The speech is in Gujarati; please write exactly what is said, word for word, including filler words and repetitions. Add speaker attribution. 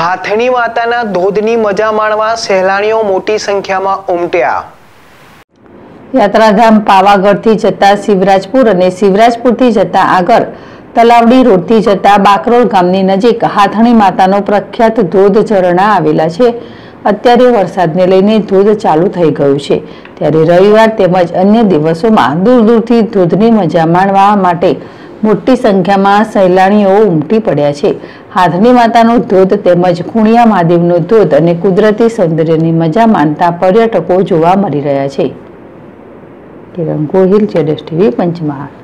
Speaker 1: હાથણી માતાના ધોધની મજા માણવા સહેલાણીઓ મોટી સંખ્યામાં ઉમટ્યા।
Speaker 2: યાત્રાધામ પાવાગઢથી જતા શિવરાજપુર અને શિવરાજપુરથી જતા આગળ તલાવડી રોડથી જતા બાકરોલ ગામની નજીક હાથણી માતાનો પ્રખ્યાત ધોધ ઝરણા આવેલા છે। અત્યારે વરસાદને લઈને ધોધ ચાલુ થઈ ગયું છે, ત્યારે રવિવાર તેમજ અન્ય દિવસોમાં દૂર દૂરથી ધોધની મજા માણવા માટે મોટી સંખ્યામાં સહેલાણીઓ ઉમટી પડ્યા છે। હાથણી માતાનો ધોધ તેમજ ખૂણિયા મહાદેવનો ધોધ અને કુદરતી સૌંદર્યની મજા માણતા પર્યટકો જોવા મળી રહ્યા છે। કિરણ ગોહિલ, જેડેશ ટીવી, પંચમહાલ।